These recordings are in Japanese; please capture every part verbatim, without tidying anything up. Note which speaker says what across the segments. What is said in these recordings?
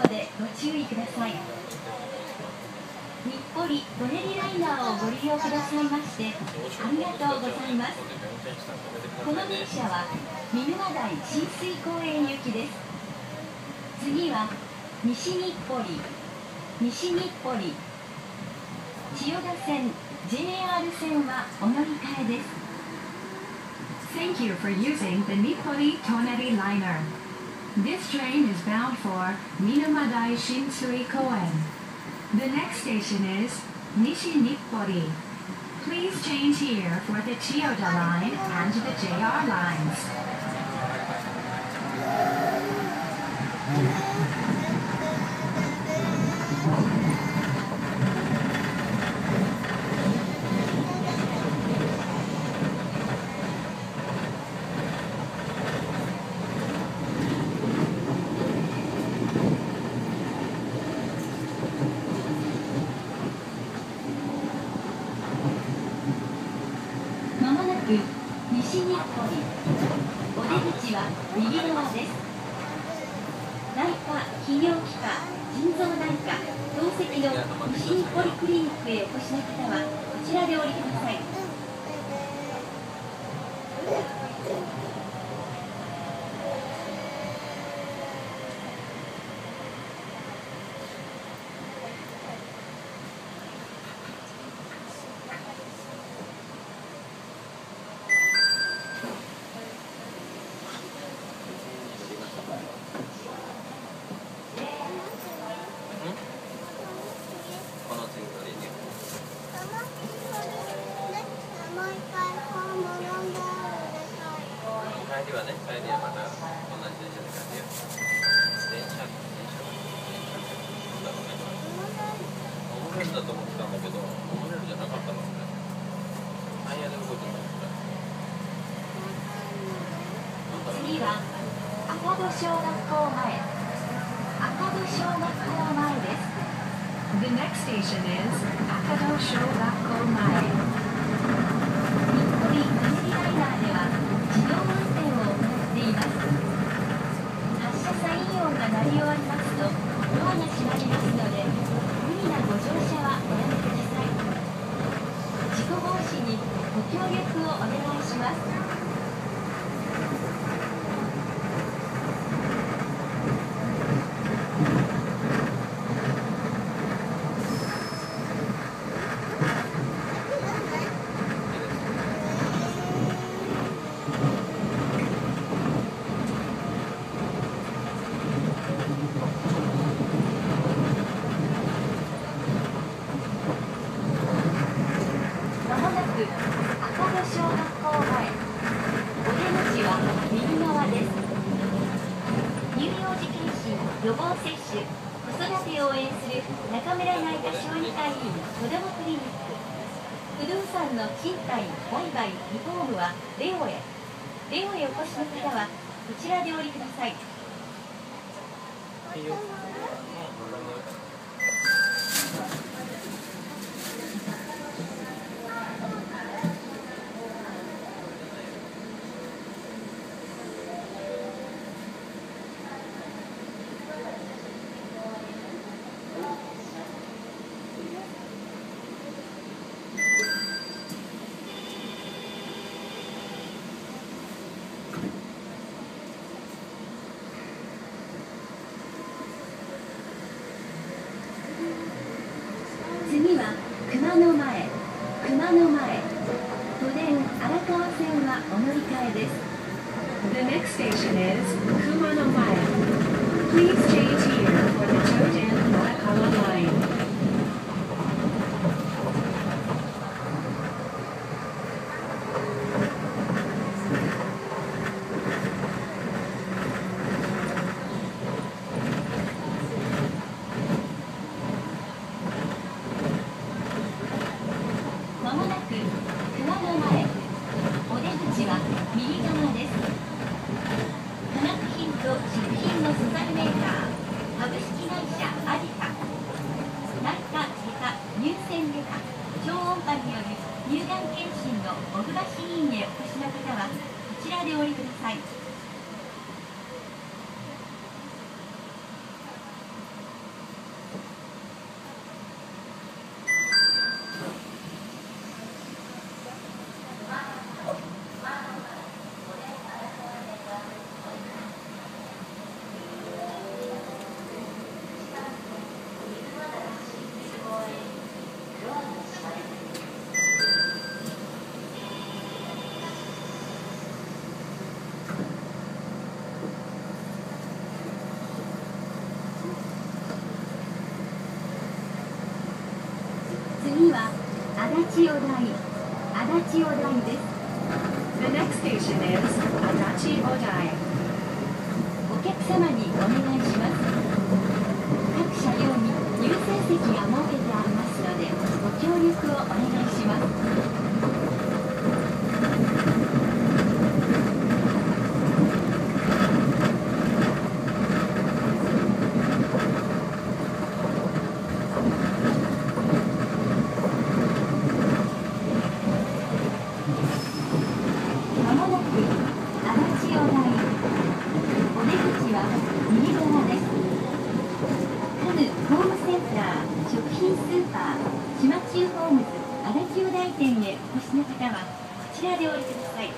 Speaker 1: でご注意ください。日暮里・舎人ライナーをご利用くださいましてありがとうございます。この電車は見沼台親水公園行きです。次は西日暮里、西日暮里、千代田線、ジェイアール 線はお乗り換えです。
Speaker 2: Thank you for using the Nippori Toneri liner. This train is bound for Minumadai Shinsui Koen. The next station is Nishi Nippori. Please change here for the Chiyoda line and the J R lines.
Speaker 1: 西日暮里、お出口は右側です。内科、泌尿器科、腎臓内科、透析の西日暮里クリニックへお越しの方はこちらでお降りください。
Speaker 3: 帰りはね、帰りはまた同じ電車で帰るよ。電車、電車、なんだろうね。モノレールだと思ってたんだけど、モノレールじゃなかったのね。タイヤで動いてたんだ。
Speaker 1: 次は赤戸小学校前、赤戸小学校前です。
Speaker 2: The next station is Akado Shogakko Mae.
Speaker 1: 日暮里・舎人ライナーでは自動運転を行っています。発車サイン音が鳴り終わりますとドアが閉まりますので無理なご乗車はおやめください。事故防止にご協力をお願いします。予防接種、子育てを応援する中村内科小児科医院子どもクリニック。不動産の賃貸、売買、リフォームはレオへ。レオへお越しの方はこちらでお降りください。
Speaker 3: いいよ。
Speaker 1: 次は熊野前、熊野前、都電荒川線はお乗り換えです。
Speaker 2: The next station is Kumano Mae. Please change here for the Choden Arakawa line.
Speaker 1: まもなく熊野前、お出口は右側です。化学品と食品の素材メーカー株式会社アジカ、内科・外科・乳腺外科、超音波による乳がん検診の小倉市医院へお越しの方はこちらでお降りください。 次は足立小台足立小台です。
Speaker 2: The next station is Adachi Odai.
Speaker 1: お客様にお願いします。各車両に優先席が設けてありますのでご協力をお願いします。まもなく足立小台。お出口は右側です。家具ホームセンター、食品スーパー、島中ホームズ足立小台店へお越しの方はこちらでお降りください。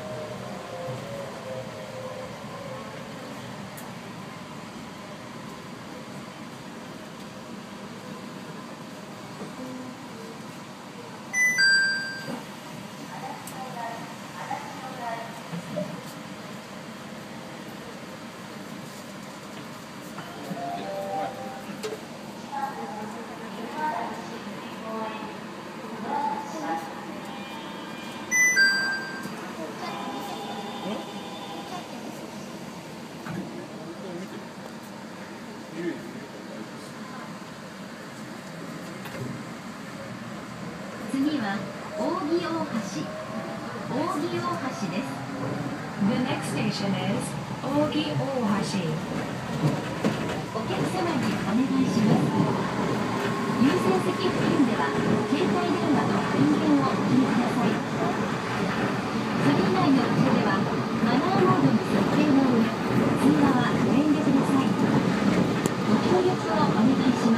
Speaker 1: 次は扇大橋扇大橋です。
Speaker 2: The next station is Ogi Ohashi.
Speaker 1: お客様にお願いします。優先席付近では携帯電話の電源をお切りください。それ以外の場所ではマナーモードに設定の上通話はご遠慮ください。ご協力をお願いします。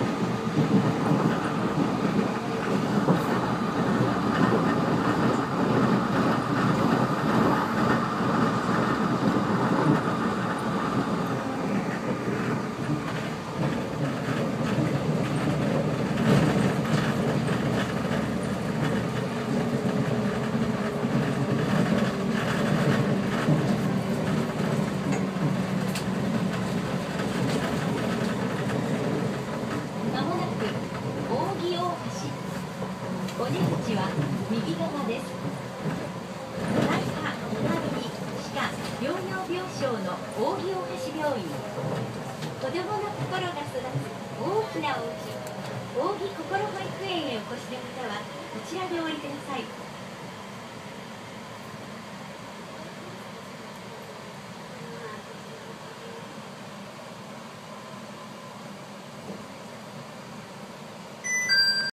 Speaker 1: お出口は右側です。内科、リハビリ、歯科、療養病床の扇大橋病院。子どもの心が育つ大きなお家、扇心保育園へお越しの方はこちらでお降りください。